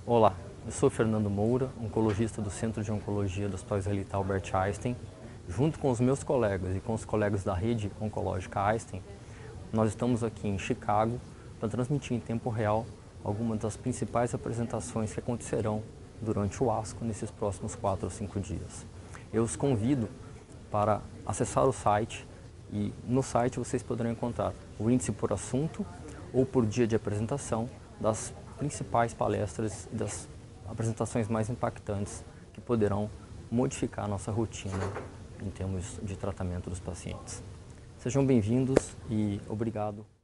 Olá, eu sou Fernando Moura, oncologista do Centro de Oncologia do Hospital Israelita Albert Einstein. Junto com os meus colegas e com os colegas da rede oncológica Einstein, nós estamos aqui em Chicago para transmitir em tempo real algumas das principais apresentações que acontecerão durante o ASCO nesses próximos 4 ou 5 dias. Eu os convido para acessar o site e no site vocês poderão encontrar o índice por assunto ou por dia de apresentação das principais palestras e das apresentações mais impactantes que poderão modificar a nossa rotina em termos de tratamento dos pacientes. Sejam bem-vindos e obrigado.